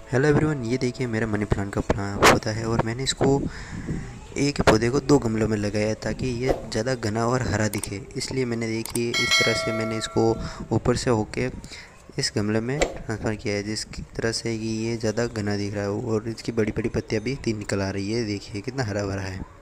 Hello everyone, ये देखिए मेरा मनी प्लांट का पौधा है और मैंने इसको एक पौधे को दो गमलों में लगाया ताकि ये ज़्यादा घना और हरा दिखे। इसलिए मैंने देखिए इस तरह से मैंने इसको ऊपर से होके इस गमले में ट्रांसफ़र किया है, जिसकी तरह से कि ये ज़्यादा घना दिख रहा है और इसकी बड़ी बड़ी पत्तियां भी निकल आ रही है। देखिए कितना हरा भरा है।